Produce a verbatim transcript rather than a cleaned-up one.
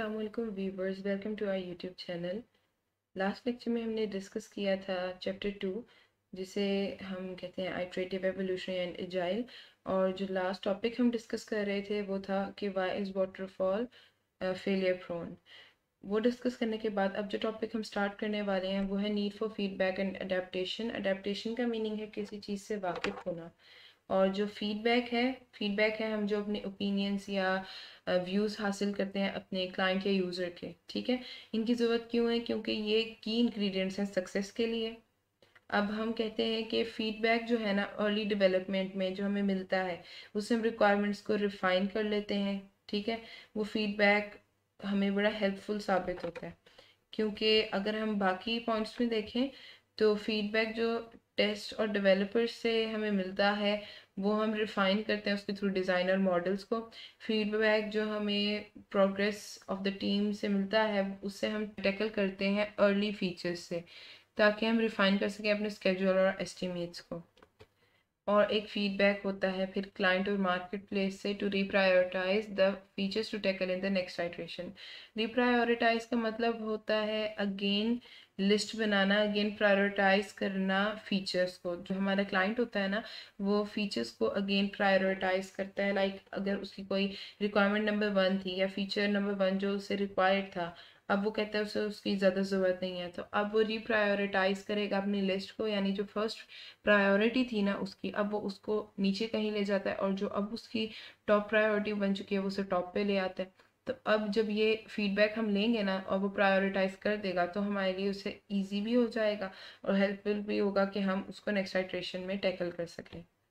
अस्सलाम वालेकुम viewers, welcome to our YouTube channel. Last lecture में हमने डिस्कस किया था चैप्टर टू, जिसे हम कहते हैं आइट्रेटिव एवोल्यूशन एंड एजाइल। और जो लास्ट टॉपिक हम डिस्कस कर रहे थे वो था कि why is waterfall failure prone. वो डिस्कस करने के बाद अब जो टॉपिक हम स्टार्ट करने वाले हैं वो है need for feedback and adaptation. Adaptation का मीनिंग है किसी चीज़ से वाकिफ़ होना, और जो फीडबैक है फीडबैक है हम जो अपने ओपिनियंस या व्यूज़ हासिल करते हैं अपने क्लाइंट या यूज़र के। ठीक है, इनकी ज़रूरत क्यों है? क्योंकि ये की इंग्रेडिएंट्स हैं सक्सेस के लिए। अब हम कहते हैं कि फ़ीडबैक जो है ना अर्ली डेवलपमेंट में जो हमें मिलता है उससे हम रिक्वायरमेंट्स को रिफ़ाइन कर लेते हैं। ठीक है, वो फीडबैक हमें बड़ा हेल्पफुल साबित होता है, क्योंकि अगर हम बाकी पॉइंट्स में देखें तो फीडबैक जो टेस्ट और डेवलपर्स से हमें मिलता है वो हम रिफ़ाइन करते हैं उसके थ्रू डिज़ाइनर मॉडल्स को। फीडबैक जो हमें प्रोग्रेस ऑफ द टीम से मिलता है उससे हम टैकल करते हैं अर्ली फीचर्स से, ताकि हम रिफ़ाइन कर सकें अपने स्केड्यूल और एस्टिमेट्स को। और एक फीडबैक होता है फिर क्लाइंट और मार्केट प्लेस से to reprioritise the features to tackle in the next iteration. Reprioritise का मतलब होता है अगेन लिस्ट बनाना, अगेन प्रायोरिटाइज करना फीचर्स को। जो हमारा क्लाइंट होता है ना वो फीचर्स को अगेन प्रायोरिटाइज करता है। लाइक अगर उसकी कोई रिक्वायरमेंट नंबर वन थी या फीचर नंबर वन जो उससे रिक्वायर्ड था, अब वो कहता है उसे उसकी ज़्यादा ज़रूरत नहीं है, तो अब वो रिप्रायोरिटाइज करेगा अपनी लिस्ट को, यानी जो फर्स्ट प्रायोरिटी थी ना उसकी अब वो उसको नीचे कहीं ले जाता है, और जो अब उसकी टॉप प्रायोरिटी बन चुकी है वो उसे टॉप पे ले आता है। तो अब जब ये फीडबैक हम लेंगे ना और वो प्रायोरिटाइज कर देगा तो हमारे लिए उसे ईजी भी हो जाएगा और हेल्पफुल भी होगा कि हम उसको नेक्स्ट आइट्रेशन में टैकल कर सकें।